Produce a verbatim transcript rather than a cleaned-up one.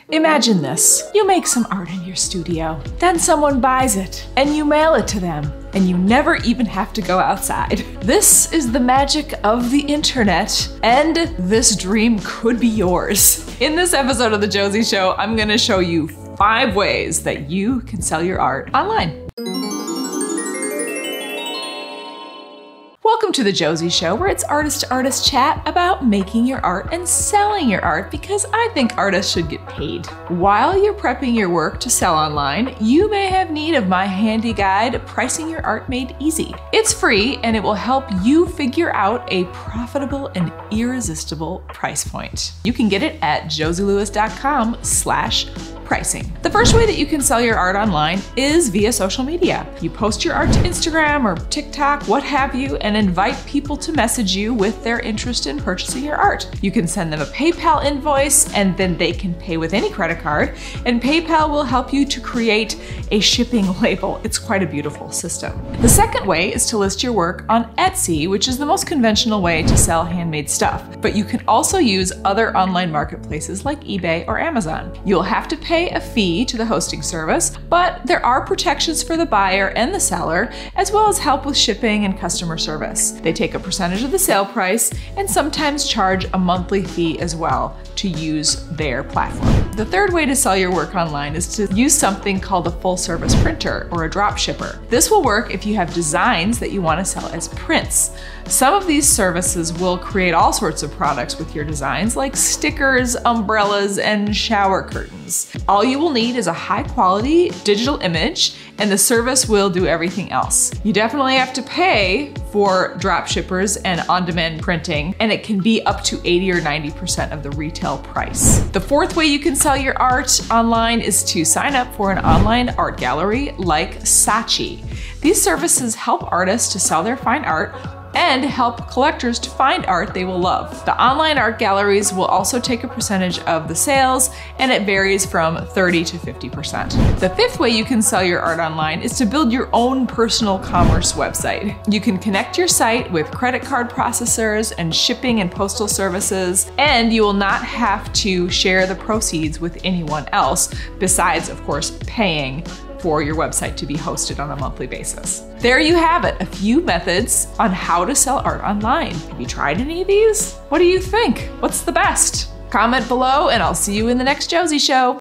Imagine this. You make some art in your studio, then someone buys it, and you mail it to them, and you never even have to go outside. This is the magic of the internet, and this dream could be yours. In this episode of The Josie Show, I'm gonna show you five ways that you can sell your art online. Welcome to The Josie Show, where it's artist-to-artist chat about making your art and selling your art, because I think artists should get paid. While you're prepping your work to sell online, you may have need of my handy guide, Pricing Your Art Made Easy. It's free and it will help you figure out a profitable and irresistible price point. You can get it at josielewis.com slash pricing. The first way that you can sell your art online is via social media. You post your art to Instagram or TikTok, what have you, and invite people to message you with their interest in purchasing your art. You can send them a PayPal invoice and then they can pay with any credit card, and PayPal will help you to create a shipping label. It's quite a beautiful system. The second way is to list your work on Etsy, which is the most conventional way to sell handmade stuff, but you can also use other online marketplaces like eBay or Amazon. You'll have to pay a fee to the hosting service, but there are protections for the buyer and the seller, as well as help with shipping and customer service. They take a percentage of the sale price and sometimes charge a monthly fee as well to use their platform. The third way to sell your work online is to use something called a full service printer or a drop shipper. This will work if you have designs that you want to sell as prints. Some of these services will create all sorts of products with your designs, like stickers, umbrellas, and shower curtains. All you will need is a high quality digital image, and the service will do everything else. You definitely have to pay for drop shippers and on-demand printing, and it can be up to eighty or ninety percent of the retail price. The fourth way you can sell your art online is to sign up for an online art gallery like Saatchi. These services help artists to sell their fine art and help collectors to find art they will love. The online art galleries will also take a percentage of the sales, and it varies from thirty to fifty percent. The fifth way you can sell your art online is to build your own personal commerce website. You can connect your site with credit card processors and shipping and postal services, and you will not have to share the proceeds with anyone else, besides, of course, paying for your website to be hosted on a monthly basis. There you have it, a few methods on how to sell art online. Have you tried any of these? What do you think? What's the best? Comment below and I'll see you in the next Josie Show.